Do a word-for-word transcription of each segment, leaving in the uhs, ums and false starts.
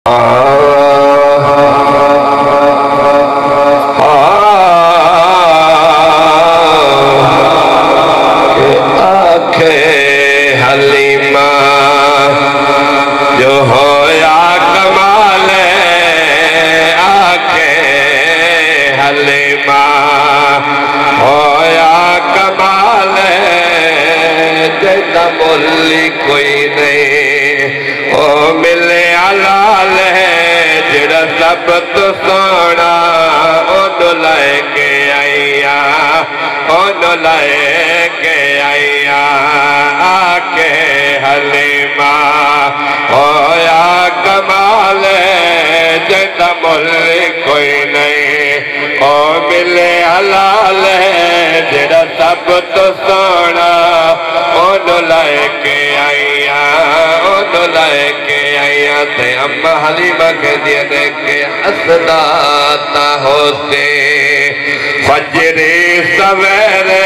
कोई नहीं ओ मिले हलाल है जड़ा सब तो सोना ओनू लैके आईया ओनू लैके आईया आके हलीमा होया कमाल जड़ा मुल कोई नहीं ओ मिले हलाल है जड़ा सब तो सोना ओनू लैके आईया ओनू लैके आईया ते अम्मा हलीमा के दिए देखे असदाता होते फजरे सवेरे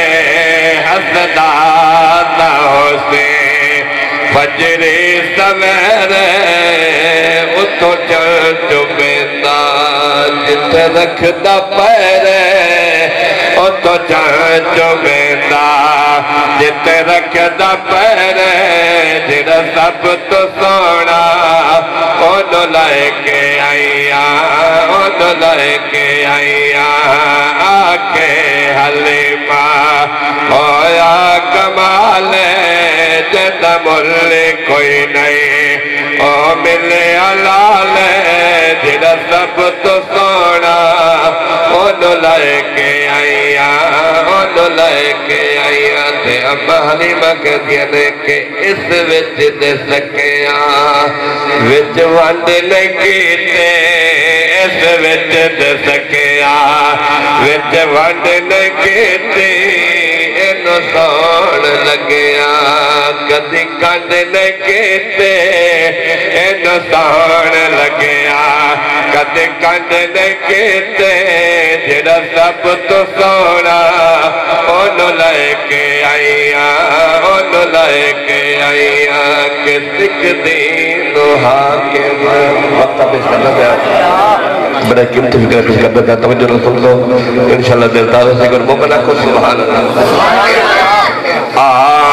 हसदाता होते फजरे सवेरे उतो चल चुबेंदा जिथे रखदा पैरे उतो चल चुबेंदा जिते रखदा पैरे जिड़ा सब तो सोना ओनू लैके आईया ओनू लैके आईया आके हलीमा होया कमाल जदा मुल कोई नहीं ओ मिले हलाल जिड़ा सब तो सोना ओनू लैके आईया ओनू लैके आईया ते अम्मा हलीमा के दिया के इस विच दे सकिया विच वंड नहीं कीते इस विच दे सकिया विच वंड नहीं कीती इनू सौण लगिया कदी कंड नहीं कीते इनू सौण लगिया कदी कंड नहीं कीते जिड़ा सब तो सोना ओनू लैके आईया ओनू लैके आईया के सिख दीन हाके वक्त पे करना है बड़ा कीमती फिक्र पेश करना था तवज्जो रसूल को इंशाल्लाह दिलता से कर मोमना को सुभान अल्लाह आ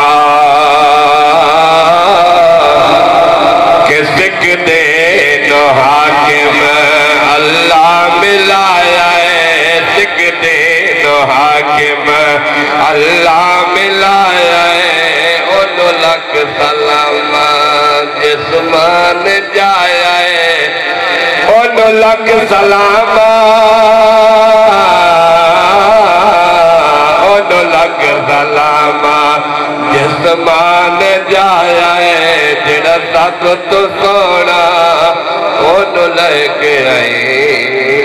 के सिख दीन हाकिम अल्लाह मिलाया है सिख दीन हाकिम अल्लाह मिलाया है ओनू लख सलामा जिस्मान जाया है ओनू लख सलामा ओनू लख सलामा जिस्मान जाया है जिड़ा सब तो सोना ओनू लैके आई